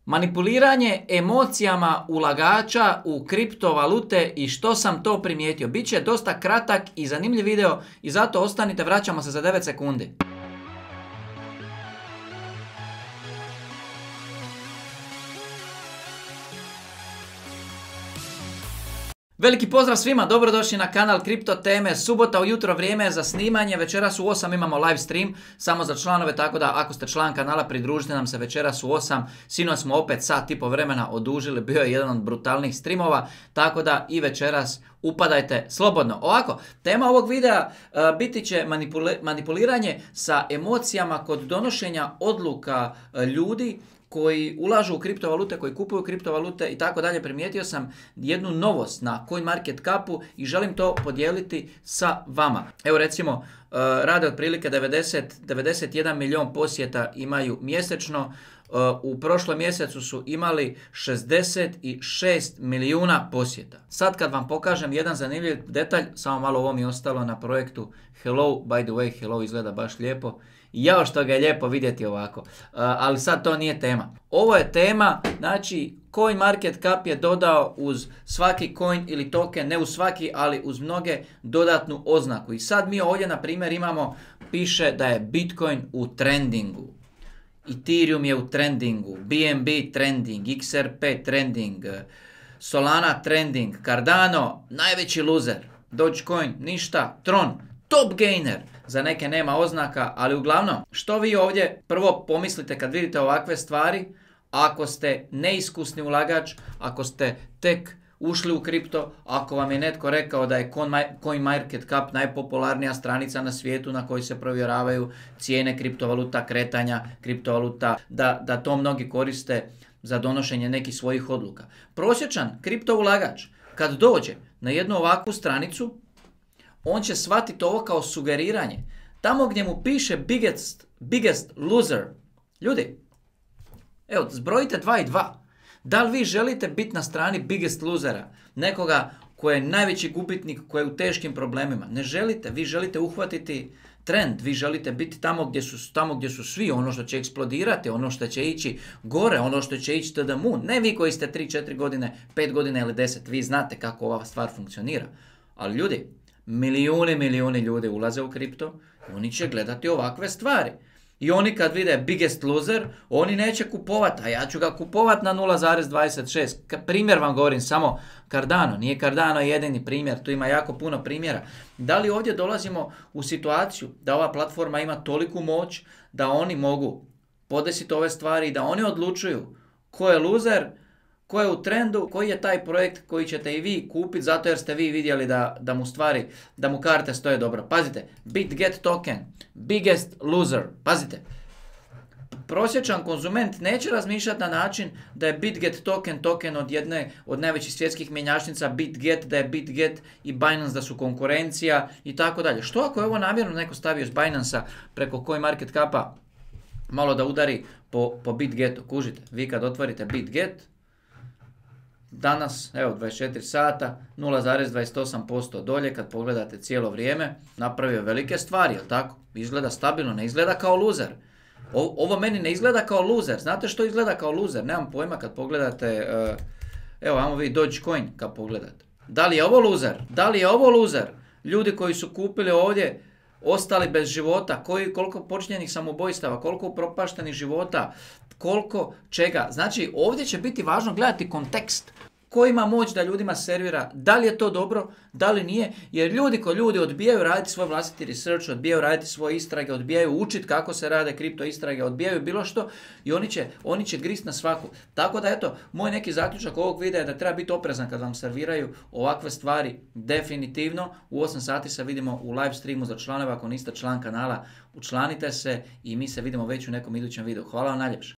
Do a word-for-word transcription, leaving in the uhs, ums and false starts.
Manipuliranje emocijama ulagača u kriptovalute i što sam to primijetio. Biće dosta kratak i zanimljiv video i zato ostanite, vraćamo se za devet sekundi. Veliki pozdrav svima, dobrodošli na kanal Kripto teme. Subota ujutro, vrijeme je za snimanje, večeras u osam imamo live stream samo za članove, tako da ako ste član kanala pridružite nam se večeras u osam. Sinoć smo opet sat i po vremena odužili, bio je jedan od brutalnih streamova, tako da i večeras upadajte slobodno. Ovako, tema ovog videa uh, biti će manipuli manipuliranje sa emocijama kod donošenja odluka uh, ljudi koji ulažu u kriptovalute, koji kupuju kriptovalute i tako dalje. Primijetio sam jednu novost na CoinMarketCapu i želim to podijeliti sa vama. Evo recimo, uh, rade otprilike devedeset, devedeset jedan milijun posjeta imaju mjesečno. Uh, u prošlom mjesecu su imali šezdeset šest milijuna posjeta. Sad kad vam pokažem jedan zanimljiv detalj, samo malo ovo mi je ostalo na projektu Hello, by the way, Hello izgleda baš lijepo. Jao što ga je lijepo vidjeti ovako, uh, ali sad to nije tema. Ovo je tema, znači CoinMarketCap je dodao uz svaki coin ili token, ne uz svaki, ali uz mnoge dodatnu oznaku. I sad mi ovdje na primjer imamo, piše da je Bitcoin u trendingu, Ethereum je u trendingu, B N B trending, X R P trending, Solana trending, Cardano najveći loser, Dogecoin ništa, Tron top gainer, za neke nema oznaka, ali uglavnom, što vi ovdje prvo pomislite kad vidite ovakve stvari, ako ste neiskusni ulagač, ako ste tek ušli u kripto, ako vam je netko rekao da je CoinMarketCap najpopularnija stranica na svijetu na kojoj se provjeravaju cijene kriptovaluta, kretanja kriptovaluta, da, da to mnogi koriste za donošenje nekih svojih odluka. Prosječan kripto ulagač, kad dođe na jednu ovakvu stranicu, on će shvatiti ovo kao sugeriranje. Tamo gdje mu piše biggest, biggest loser, ljudi, evo, zbrojite dva i dva. Da li vi želite biti na strani biggest losera, nekoga koji je najveći gubitnik, koji je u teškim problemima? Ne želite, vi želite uhvatiti trend, vi želite biti tamo gdje su, tamo gdje su svi, ono što će eksplodirati, ono što će ići gore, ono što će ići to the moon. Ne vi koji ste tri četiri godine, pet godina ili deset, vi znate kako ova stvar funkcionira. Ali ljudi, milijuni, milijuni ljudi ulaze u kripto i oni će gledati ovakve stvari. I oni kad vide biggest loser, oni neće kupovati, a ja ću ga kupovati na nula zarez dvadeset šest. Primjer vam govorim, samo Cardano, nije Cardano jedini primjer, tu ima jako puno primjera. Da li ovdje dolazimo u situaciju da ova platforma ima toliku moć da oni mogu podesiti ove stvari i da oni odlučuju ko je loser, ko je u trendu, koji je taj projekt koji ćete i vi kupiti zato jer ste vi vidjeli da, da mu stvari, da mu karte stoje dobro. Pazite, BitGet token, biggest loser, pazite. Prosječan konzument neće razmišljati na način da je BitGet token token od jedne od najvećih svjetskih mjenjačnica, BitGet, da je BitGet i Binance da su konkurencija i tako dalje. Što ako je ovo namjerno neko stavio s Binance-a preko CoinMarketCapa malo da udari po, po BitGetu? Kužite, vi kad otvorite BitGet, danas, evo, dvadeset četiri sata, nula zarez dvadeset osam posto dolje, kad pogledate cijelo vrijeme, napravio velike stvari, jel tako? Izgleda stabilno, ne izgleda kao loser. O, ovo meni ne izgleda kao loser. Znate što izgleda kao loser? Nemam pojma kad pogledate, uh, evo, ajmo vidjeti Dogecoin kad pogledate. Da li je ovo loser? Da li je ovo loser? Ljudi koji su kupili ovdje, ostali bez života, koji, koliko počinjenih samoubojstava, koliko upropaštenih života, koliko čega. Znači ovdje će biti važno gledati kontekst. Ko ima moć da ljudima servira, da li je to dobro, da li nije, jer ljudi ko ljudi odbijaju raditi svoj vlastiti research, odbijaju raditi svoje istrage, odbijaju učiti kako se rade kripto istrage, odbijaju bilo što i oni će, oni će grist na svaku. Tako da eto, moj neki zaključak ovog videa je da treba biti oprezan kad vam serviraju ovakve stvari. Definitivno, u osam sati se vidimo u live streamu za članove. Ako niste član kanala, učlanite se i mi se vidimo već u nekom idućem videu. Hvala vam najljepše.